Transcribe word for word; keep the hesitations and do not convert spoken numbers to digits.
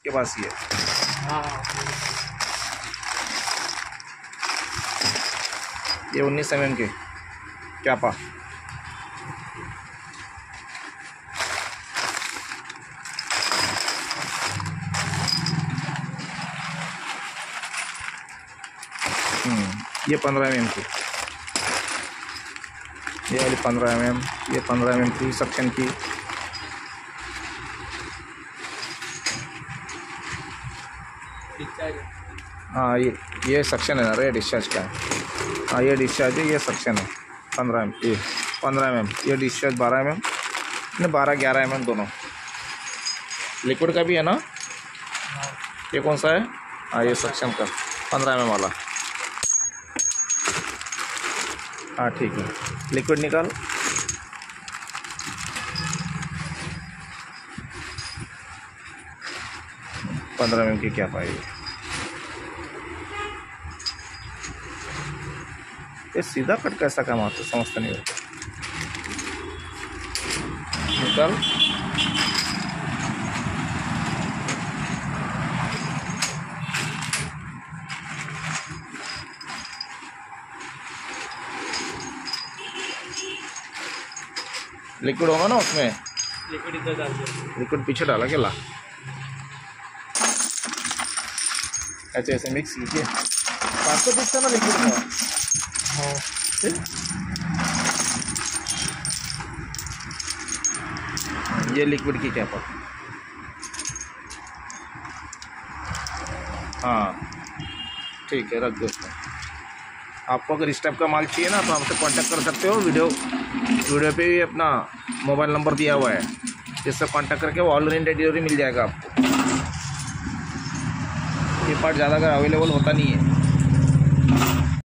के पास ये हाँ ये उन्नीस एम एम के कैपा। ये पंद्रह एम एम की, ये वाली पंद्रह एम एम, ये पंद्रह एम एम की सक्शन की। हाँ ये ये सक्शन है ना, ये डिस्चार्ज का है। हाँ ये डिस्चार्ज है, ये सक्शन है पंद्रह एम, ये पंद्रह एम एम, ये डिस्चार्ज बारह एम एम, नहीं बारह ग्यारह एम एम दोनों। लिक्विड का भी है ना, ये कौन सा है? हाँ ये सक्शन का पंद्रह एम एम वाला। हाँ ठीक है, लिक्विड निकाल। पंद्रह एम एम की क्या पाएगी? ये सीधा कट कैसा काम आता समझता नहीं होता। निकाल। लिक्विड होगा ना उसमें, लिक्विड इधर डाल दो। लिक्विड पीछे डाला क्या? ला ऐसे ऐसे मिक्स कीजिए। पाँच सौ पीस ना लिक्विड का। हाँ ये लिक्विड की कैप। हाँ ठीक है, रख दो उसमें। आपको अगर इस टाइप का माल चाहिए ना तो हमसे कांटेक्ट कर सकते हो। वीडियो वीडियो पे भी अपना मोबाइल नंबर दिया हुआ है, जिससे कांटेक्ट करके वो ऑल इंडिया डिलीवरी मिल जाएगा आपको। ये पार्ट ज़्यादा अगर अवेलेबल होता नहीं है।